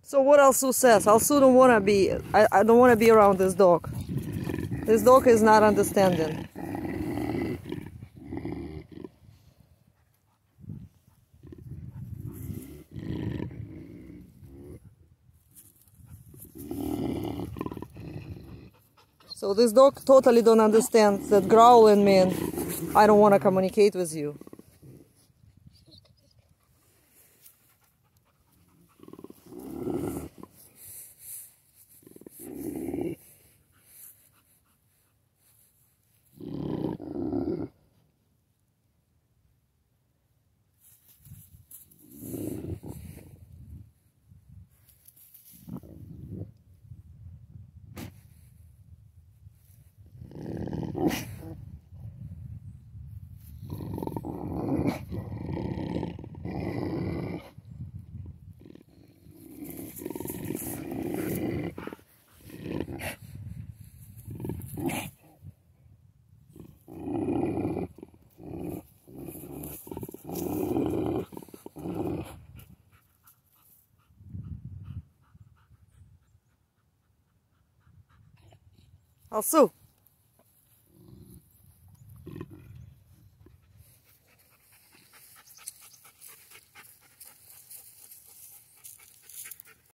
So what Alsu says, Alsu don't want to be, I don't want to be around this dog. This dog is not understanding. So this dog totally don't understand that growling means I don't want to communicate with you. Alsu.